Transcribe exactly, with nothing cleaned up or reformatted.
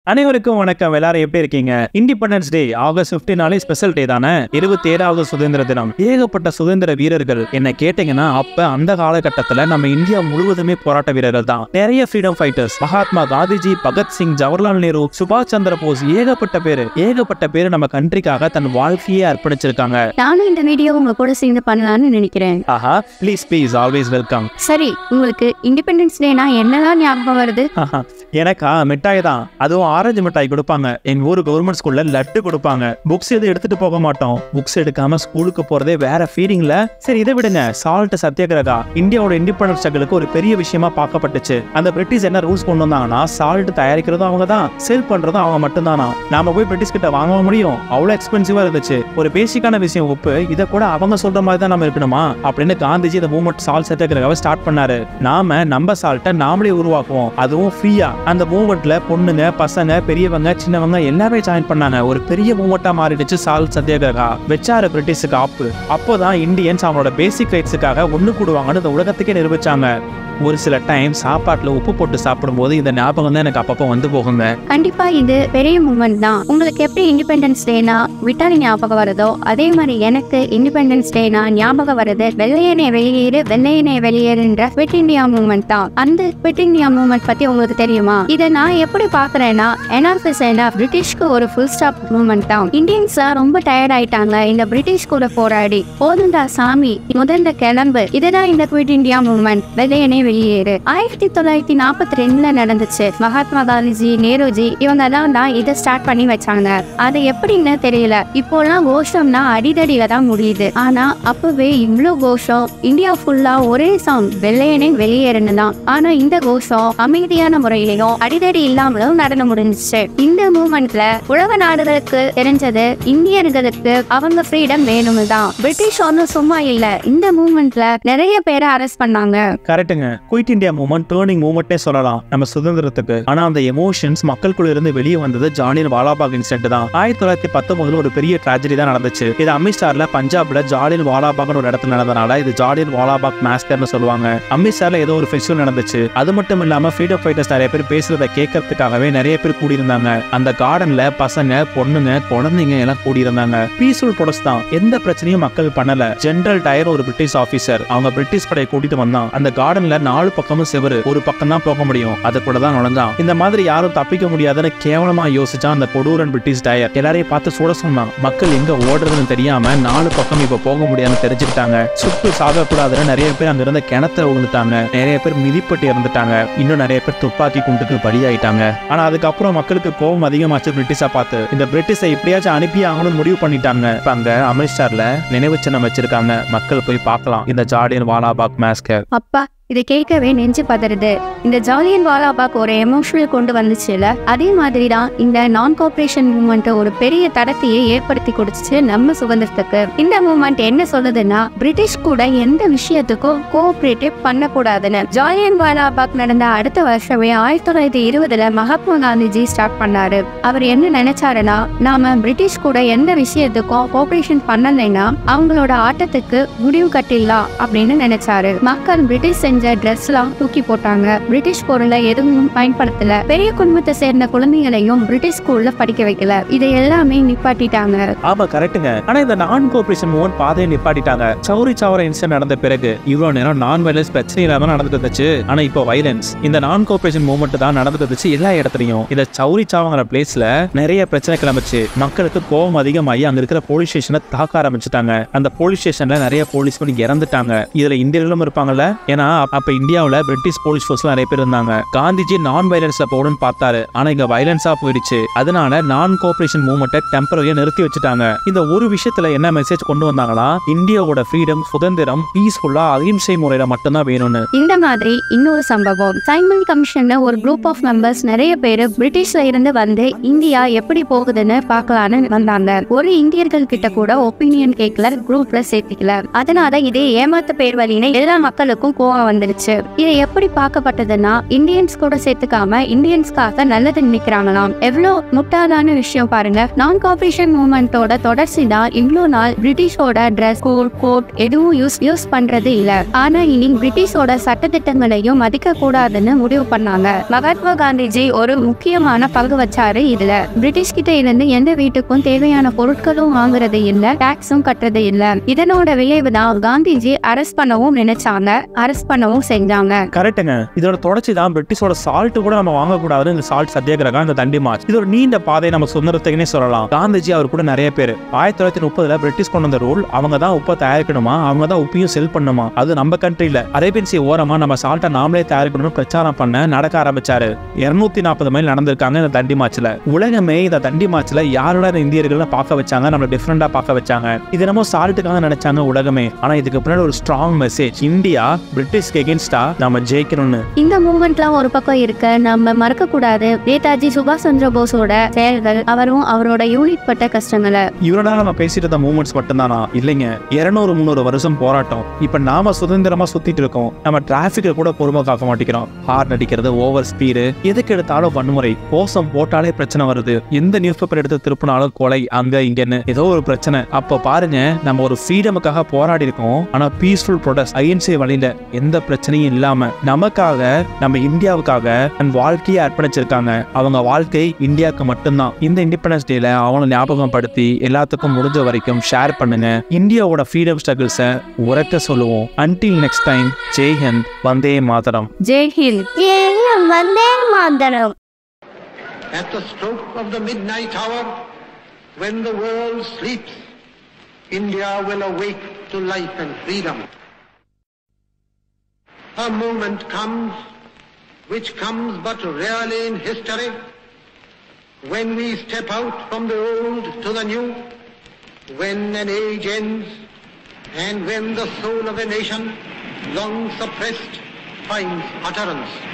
அனைவருக்கும் வணக்கம். எல்லாரும் எப்படி இருக்கீங்க? இண்டிபெண்டன்ஸ் டே ஆகஸ்ட் பதினைந்து நாளே ஸ்பெஷல் டே தானே. இருபத்தி ஏழாவது சுதந்திர தினம். ஏகப்பட்ட சுதந்திர வீரர்கள் என்ன கேட்டீங்கன்னா அப்ப அந்த காலகட்டத்துல நம்ம இந்தியா முழுவதுமே போராட்ட வீரர்கள் தான். நிறைய ஃப்ரீடம் ஃபைட்டர்ஸ், மகாத்மா காந்திஜி, பகத்சிங், ஜவஹர்லால் நேரு, சுபாஷ் சந்திர போஸ், ஏகப்பட்ட பேரு ஏகப்பட்ட பேரு நம்ம கண்ட்ரிக்காக தன் வாழ்க்கையே அர்ப்பணிச்சிருக்காங்க. நானும் இந்த வீடியோ உங்க கூட சேர்ந்து பண்ணலாம்னு நினைக்கிறேன். ஆஹா, ப்ளீஸ் ப்ளீஸ் ஆல்வேஸ் வெல்கம். சரி, உங்களுக்கு இண்டிபெண்டன்ஸ் டேனா என்னதான் ஞாபகம் வருது? எனக்கா மிட்டாய் தான். அதுவும் ஆரஞ்சு மிட்டாய் கொடுப்பாங்க. எங்க ஊர் கவர்மெண்ட் ஸ்கூல்ல லட்டு கொடுப்பாங்க. புக்ஸ் எது எடுத்துட்டு போக மாட்டோம். புக்ஸ் எடுக்காம ஸ்கூலுக்கு போறதே வேற ஃபீலிங்ல. சரி, இதை விடுங்க. சால்ட் சத்தியாகிரகா இந்தியாவோட இண்டிபெண்டன்ஸ் ஸ்ட்ரகிளுக்கு ஒரு பெரிய விஷயமா பார்க்கப்பட்டுச்சு. அந்த பிரிட்டிஷ் என்ன ரூல்ஸ் கொண்டு வந்தாங்கன்னா, சால்ட் தயாரிக்கிறதும் அவங்க தான், சேல் பண்றதும் அவங்க மட்டும் தானா. நாம போய் பிரிட்டிஷ் கிட்ட வாங்க முடியும்? அவ்வளவு எக்ஸ்பென்சிவா இருந்துச்சு. ஒரு பேசிக்கான விஷயம் உப்பு, இதை கூட அவங்க சொல்ற மாதிரி தான் நம்ம இருக்கணுமா அப்படின்னு காந்திஜி இந்த மூவ்மெண்ட் சால்ட் சத்தியாகிரகாவை ஸ்டார்ட் பண்ணாரு. நாம நம்ம சால்ட்டை நாமளே உருவாக்குவோம், அதுவும் ஃப்ரீயா. அந்த மூவ்மெண்ட்ல பொண்ணுங்க, பசங்க, பெரியவங்க, சின்னவங்க எல்லாமே ஜாயின் பண்ணாங்க. ஒரு பெரிய மூவ்மெண்டா மாறிடுச்சு சால்ட் சத்தியாகிரகா. வெச்சாரு பிரிட்டிஷுக்கு ஆப்பு. அப்போதான் இந்தியன்ஸ் அவங்களோட பேசிக் ரைட்ஸுக்காக ஒண்ணு கூடுவாங்கன்னு இந்த உலகத்துக்கே நிரூபிச்சாங்க. ஒரு சில டைம் சாப்பாட்டுல உப்பு போட்டு சாப்பிடும் போது இந்த ஞாபகம் தான் எனக்கு அப்பப்போ வந்து போகுங்க. கண்டிப்பா இது பெரிய மூமெண்ட் தான். உங்களுக்கு எப்படி இண்டிபெண்டன்ஸ் டேனா விட்டாலி ஞாபகம் வருதோ, அதே மாதிரி எனக்கு இண்டிபெண்டன்ஸ் டேனா ஞாபகம் வருது வெள்ளையனே வெளியேறு வெள்ளையனே வெளியேறுன்ற குவிட் இந்தியா மூவ்மெண்ட் தான். அந்த குவிட் இந்தியா மூவ்மெண்ட் பத்தி உங்களுக்கு தெரியுமா? இதை நான் எப்படி பாக்குறேன்னா, என்ஆர்எஃப்எஸ்னா பிரிட்டிஷ்க்கு ஒரு ஃபுல் ஸ்டாப் மூவ்மெண்ட் தான். இந்தியன்ஸ் ரொம்ப டயர்ட் ஆயிட்டாங்க இந்த பிரிட்டிஷ் கூட போராடி. போதுண்டா சாமி, முதல்ல கிளம்பு. இதுதான் இந்த குவிட் இந்தியா மூவ்மெண்ட், வெள்ளையனே வெளியேறு. ஆயிரத்தி தொள்ளாயிரத்தி நாற்பத்தி ரெண்டுல நடந்துச்சு. மகாத்மா காந்திஜி, நேருஜி இவங்க எல்லாம் தான் இதை ஸ்டார்ட் பண்ணி வச்சாங்க. அது எப்படின்னு தெரியல. இப்போலாம் கோஷம்னா அடிதடியில தான் முடியுது. ஆனா அப்பவே இவ்வளவு கோஷம், இந்தியா ஃபுல்லா ஒரே சாங் வெள்ளையனே வெளியேறுன்னு தான். ஆனா இந்த கோஷம் அமைதியான முறையிலையும் அடிதடி இல்லாமலும் நடந்து முடிஞ்சிச்சு. இந்த மூவ்மெண்ட்ல உலக நாடுகளுக்கு தெரிஞ்சது இந்தியர்களுக்கு அவங்க ஃப்ரீடம் வேணும்னு தான். பிரிட்டிஷ் ஒன்னும் சும்மா இல்ல. இந்த மூவ்மெண்ட்ல நிறைய பேரை அரெஸ்ட் பண்ணாங்க. கரெக்டுங்க. குயிட் இந்தியா மூவ்மெண்ட் டர்னிங் மூவ்மெண்ட்னே சொல்லலாம் நம்ம சுதந்திரத்துக்கு. ஆனா அந்த எமோஷன்ஸ் மக்களுக்குள்ள இருந்து வெளியே வந்தது ஜாலியன் வாலாபாக் இன்சிடென்ட் தான். ஆயிரத்தி தொள்ளாயிரத்தி பத்தொன்பதுல ஒரு பெரிய ட்ராஜடி தான் நடந்துச்சு. இது அமிர்த்சர்ல பஞ்சாப்ல ஜாலியன் வாலாபாக் ஒரு இடத்துல நடந்தனால இது ஜாலியன் வாலாபாக் மேஸ்கர்னு சொல்லுவாங்க. அமிர்த்சர்ல ஏதோ ஒரு ஃபெஸ்டிவல் நடந்துச்சு. அது மட்டும் இல்லாம ஃப்ரீடம் ஃபைட்டர்ஸ் நிறைய பேர் பேசுறத கேட்கறதுக்காகவே நிறைய பேர் கூடியிருந்தாங்க. அந்த கார்டன்ல பசங்க, பொண்ணுங்க, குழந்தைங்க எல்லாம் கூடியிருந்தாங்க. பீஸ்ஃபுல் ப்ரொடெஸ்ட் தான். எந்த பிரச்சனையும் மக்கள் பண்ணல. ஜெனரல் டயர் ஒரு பிரிட்டிஷ் ஆபீசர், அவங்க பிரிட்டிஷ் படையை கூட்டிட்டு வந்தான். அந்த கார்டன்ல நாலு பக்கமும் செவரு, ஒரு பக்கம் தான் போக முடியும், அது கூட தான் நுழைஞ்சான். இந்த மாதிரி யாரும் தப்பிக்க முடியாதுன்னு கேவலமா யோசிச்சான் அந்த கொடூரன் பிரிட்டிஷ் டயர். எல்லாரையும் பார்த்து சுட சொன்னான். மக்கள் எங்க ஓடுறதுன்னு தெரியாம நாலு பக்கம் இப்ப போக முடியாதுன்னு தெரிஞ்சுக்கிட்டாங்க. சுட்டு சாகக்கூடாதுன்னு நிறைய பேர் அங்க இருந்த கிணத்துல விழுந்துட்டாங்க. நிறைய பேர் மிதிப்பட்டு இறந்துட்டாங்க. இன்னும் நிறைய பேர் துப்பாக்கி குண்டுக்கு பலியாயிட்டாங்க. ஆனா அதுக்கப்புறம் மக்களுக்கு கோபம் அதிகமாச்சு பிரிட்டிஷா பார்த்து. இந்த பிரிட்டிஷை எப்படியாச்சும் அனுப்பி ஆகணும்னு முடிவு பண்ணிட்டாங்க. இப்ப அங்க அமிர்த்சர்ல நினைவு சின்னம் வச்சிருக்காங்க. மக்கள் போய் பார்க்கலாம் இந்த ஜாலியன் வாலாபாக் மேஸ்கர். அப்பா, இதை கேட்கவே நெஞ்சு பதறுது. இந்த ஜாலியன் வாலாபாக் ஒரு எமோஷனல் கொண்டு வந்துச்சுல, அதே மாதிரி தான் இந்த நான் கோஆபரேஷன் மூவ்மெண்ட் ஒரு பெரிய தடத்தையே ஏற்படுத்தி கொடுத்துச்சு நம்ம சுதந்திரத்துக்கு. இந்த மூவ்மெண்ட் என்ன சொல்லுதுன்னா, பிரிட்டிஷ் கூட எந்த விஷயத்துக்கும் கோஆபரேட்டிவ் பண்ணக்கூடாதுன்னு. ஜாலியன் வாலாபாக் நடந்த அடுத்த வருஷமே ஆயிரத்தி தொள்ளாயிரத்தி இருபதுல மகாத்மா காந்திஜி ஸ்டார்ட் பண்ணாரு. அவர் என்ன நினைச்சாருன்னா, நாம பிரிட்டிஷ் கூட எந்த விஷயத்துக்கும் கோஆபரேஷன் பண்ணலைன்னா அவங்களோட ஆட்டத்துக்கு முடிவு கட்டிடலாம் அப்படின்னு நினைச்சாரு. மக்கள் பிரிட்டிஷ் செஞ்ச ட்ரெஸ் எல்லாம் தூக்கி போட்டாங்க. பிரிட்டிஷ் பொருளை எதுவும் பயன்படுத்தல. பெரிய குடும்பத்தை சேர்ந்த குழந்தைகளையும் பிரிட்டிஷ் ஸ்கூல்ல படிக்க வைக்கல. இதை எல்லாமே நிப்பாட்டிட்டாங்க. ஆமா, கரெக்டுங்க. ஆனா இந்த நான் கோஆபரேஷன் மூவ்மெண்ட் பாதையை நிப்பாட்டிட்டாங்க. சௌரி சௌரா இன்சிடென்ட் நடந்த பிறகு இவ்வளவு நேரம் நான் வயலன்ஸ் பிரச்சனை இல்லாம நடந்துட்டு இருந்துச்சு. ஆனா இப்போ வயலன்ஸ், இந்த நான் கோஆபரேஷன் மூவ்மெண்ட் தான் நடந்துட்டு இருந்துச்சு எல்லா இடத்துலயும். இந்த சௌரி சௌராங்கிற பிளேஸ்ல நிறைய பிரச்சனை கிளம்பிச்சு. மக்களுக்கு கோபம் அதிகமாகி அங்க இருக்கிற போலீஸ் ஸ்டேஷனை தாக்க ஆரம்பிச்சுட்டாங்க. அந்த போலீஸ் ஸ்டேஷன்ல நிறைய போலீஸ் இறந்துட்டாங்க. இதுல இந்தியர்களும் இருப்பாங்கல்ல. ஏன்னா அப்ப இந்தியாவுல பிரிட்டிஷ் போலீஸ் ஃபோர்ஸ்ல நிறைய பேர் இருந்தாங்க. காந்திஜி நான் வயலன்ஸ்ல போகணும்னு பார்த்தாரு. ஆனா இங்க வயலன்ஸா போயிடுச்சு. அதனால நான் கோஆபரேஷன் மூவ்மெண்ட்டை டெம்பரரியா நிறுத்தி வச்சுட்டாங்க. இந்த ஒரு விஷயத்துல என்ன மெசேஜ் கொண்டு வந்தாங்களா, இந்தியாவோட ஃப்ரீடம், சுதந்திரம் பீஸ்ஃபுல்லா அகிம்சை முறையில மட்டும்தான் வேணும்னு. இந்த மாதிரி இன்னொரு சம்பவம், சைமன் கமிஷன்ல ஒரு குரூப் ஆஃப் மெம்பர்ஸ் நிறைய பேர் பிரிட்டிஷ்ல இருந்து வந்து இந்தியா எப்படி போகுதுன்னு பார்க்கலான்னு வந்தாங்க. ஒரு இந்தியர்கள் கிட்ட கூட ஒப்பீனியன் கேட்கல, குரூப்ல சேர்த்துக்கல. அதனால இதே ஏமாத்த பேர் வழின்னு எல்லா மக்களுக்கும் கோவம் வந்துருச்சு. இது எப்படி பார்க்கப்பட்டதுன்னா, இந்தியன்ஸ் கூட சேர்த்துக்காம இந்தியன்ஸ்காக நல்லது நினைக்கிறாங்களாம். எவ்வளோ முட்டாளான விஷயம் பாருங்க. நான் கார்பரேஷன் மூவ்மெண்டோட தொடர்ச்சி தான் இவ்வளோ நாள் பிரிட்டிஷோட ட்ரெஸ் கோட் கோட் எதுவும் யூஸ் யூஸ் பண்றது இல்ல. ஆனா இனி பிரிட்டிஷோட சட்டத்திட்டங்களையும் மதிக்க கூடாதுன்னு முடிவு பண்ணாங்க. மகாத்மா காந்திஜி ஒரு முக்கியமான பங்கு வச்சாரு இதுல. பிரிட்டிஷ் கிட்ட இருந்து எந்த வீட்டுக்கும் தேவையான பொருட்களும் வாங்குறது இல்ல, டாக்ஸும் கட்டுறது இல்ல. இதனோட விளைவு தான் காந்திஜி அரெஸ்ட் பண்ணவும் நினைச்சாங்க, அரெஸ்ட் பண்ணவும் செஞ்சாங்க. கரெக்டுங்க. இதோட தொடர்ச்சி தான் பிரிட்டிஷோட சால்ட் கூட நம்ம வாங்கக்கூடாது இந்த சால்ட் சத்தியாகிரகா, இந்த தண்டி மார்ச். இது ஒரு நீண்ட பாதை நம்ம சுதந்திரத்துக்குன்னே சொல்லலாம். காந்திஜி அவர் கூட நிறைய பேர் ஆயிரத்தி தொள்ளாயிரத்தி முப்பதுல பிரிட்டிஷ் கொண்டு வந்த ரூல், அவங்க தான் உப்பை தயாரிக்கணுமா, அவங்க தான் உப்பையும் செல் பண்ணுமா. அது நம்ம கண்ட்ரில அரேபியன் சி ஓரமா நம்ம சால்ட்டை நாமளே தயாரிக்கணும்னு பிரச்சாரம் பண்ண நடக்க ஆரம்பிச்சாரு. இருநூத்தி நாற்பது மைல் நடந்திருக்காங்க இந்த தண்டி மார்ச்ல. உலகமே இந்த தண்டி மார்ச்ல யாரோட இந்தியர்கள் பார்க்க வச்சாங்க, நம்ம டிஃபரெண்டா பார்க்க வச்சாங்க. இது நம்ம சால்ட்டுக்காக நினைச்சாங்க உலகமே. ஆனா இதுக்கு பின்னாடி ஒரு ஸ்ட்ராங் மெசேஜ், இந்தியா பிரிட்டிஷ்க்கு எகென்ஸ்டா நம்ம ஜெயிக்கணும்னு. இந்த மூவ்மெண்ட்லாம் ஒரு பக்கம் இருக்க, நம்ம மறக்க கூடாது நேதாஜி சுபாஷ் சந்திர போஸோட செயல்கள், அவரும் அவரோட யூனிட் பட்ட கஷ்டங்களை. இவரோட நம்ம பேசிட்டு இருந்த மூவ்மெண்ட்ஸ் மட்டும்தானா? இல்லைங்க, இருநூறு முந்நூறு வருஷம் போராட்டம். இப்ப நாம சுதந்திரமா சுத்திட்டு இருக்கோம். நம்ம டிராபிக்க கூட பொறுமை காக்க மாட்டேங்கிறோம். ஹார்ன் அடிக்கிறது, ஓவர் ஸ்பீடு, எதுக்கு எடுத்தாலும் வன்முறை, கோஷம் போட்டாலே பிரச்சனை வருது. எந்த நியூஸ் பேப்பர் எடுத்து திருப்பினாலும் கொலை, அங்க இங்கன்னு ஏதோ ஒரு பிரச்சனை. அப்ப பாருங்க, நம்ம ஒரு ஃப்ரீடமுக்காக போராடி இருக்கோம். ஆனா பீஸ்ஃபுல் ப்ரொடெஸ்ட் அஹிம்சை வழியில எந்த பிரச்சனையும் இல்லாம நமக்காக, நம்ம இந்தியாவுக்காக தன் வாழ்க்கையை அர்ப்பணிச்சிருக்காங்க. அவங்க வாழ்க்கை இந்தியாவுக்கு மட்டும்தான். இந்த இண்டிபெண்டன்ஸ் டேல அவங்களை ஞாபகம் படுத்தி எல்லாத்துக்கும் முடிஞ்ச வரைக்கும் ஷேர் பண்ணுங்க. இந்தியாவோட ஃப்ரீடம் ஸ்ட்ரகிள்ஸை உரக்க சொல்லுவோம். Until next time, Jai Hind, Vande Mataram. Jai Hind, Vande Mataram. At the stroke of the midnight hour, when the world sleeps, India will awake to life and freedom. A moment comes, which comes but rarely in history, when we step out from the old to the new, when an age ends, and when the soul of a nation, long suppressed, finds utterance.